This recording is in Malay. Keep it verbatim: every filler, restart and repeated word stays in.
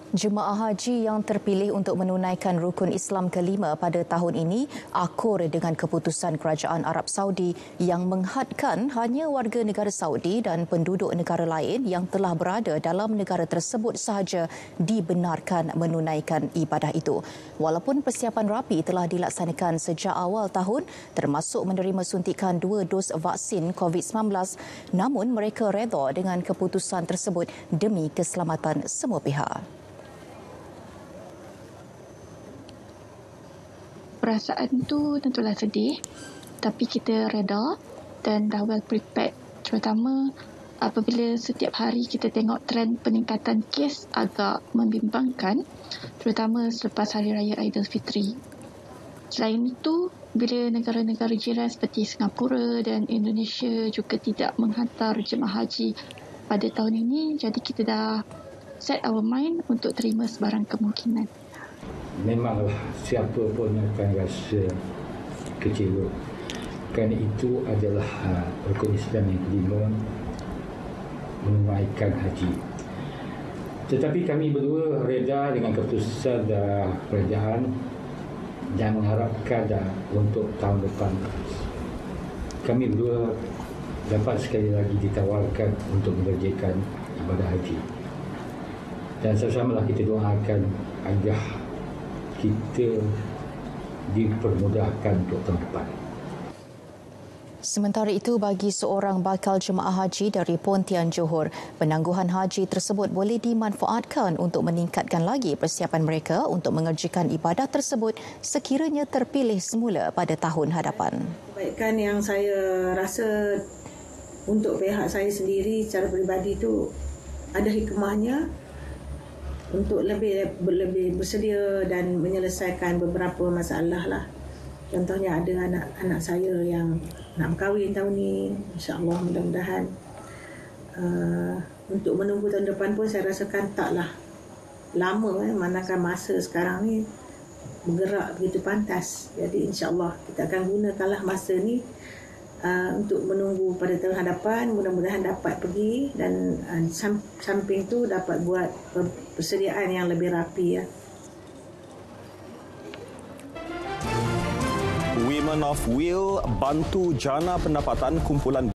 Jemaah haji yang terpilih untuk menunaikan rukun Islam kelima pada tahun ini akur dengan keputusan Kerajaan Arab Saudi yang menghadkan hanya warga negara Saudi dan penduduk negara lain yang telah berada dalam negara tersebut sahaja dibenarkan menunaikan ibadah itu. Walaupun persiapan rapi telah dilaksanakan sejak awal tahun termasuk menerima suntikan dua dos vaksin covid sembilan belas, namun mereka redha dengan keputusan tersebut demi keselamatan semua pihak. Perasaan tu tentulah sedih, tapi kita reda dan dah well prepared, terutama apabila setiap hari kita tengok trend peningkatan kes agak membimbangkan, terutama selepas Hari Raya Aidilfitri. Selain itu, bila negara-negara jiran seperti Singapura dan Indonesia juga tidak menghantar jemaah haji pada tahun ini, jadi kita dah set our mind untuk terima sebarang kemungkinan. Memanglah siapa pun akan rasa kecewa. Kerana itu adalah rukun Islam yang kelima, menunaikan haji. Tetapi kami berdua reda dengan keputusan kerajaan dan mengharapkan untuk tahun depan kami berdua dapat sekali lagi ditawarkan untuk mengerjakan ibadah haji. Dan sama-samalah kita doakan agar kita dipermudahkan untuk tahun depan. Sementara itu, bagi seorang bakal jemaah haji dari Pontian Johor, penangguhan haji tersebut boleh dimanfaatkan untuk meningkatkan lagi persiapan mereka untuk mengerjakan ibadah tersebut sekiranya terpilih semula pada tahun hadapan. Kebaikan yang saya rasa untuk pihak saya sendiri secara peribadi itu ada hikmahnya untuk lebih lebih bersedia dan menyelesaikan beberapa masalah lah. Contohnya ada anak-anak saya yang nak berkahwin tahun ni, insya-Allah mudah-mudahan. Uh, untuk menunggu tahun depan pun saya rasakan taklah lama, eh, manakala masa sekarang ni bergerak begitu pantas. Jadi insya-Allah kita akan gunakanlah masa ni Uh, untuk menunggu pada tahun hadapan, mudah-mudahan dapat pergi dan uh, samping tu dapat buat persediaan yang lebih rapi ya. Women of Will bantu jana pendapatan kumpulan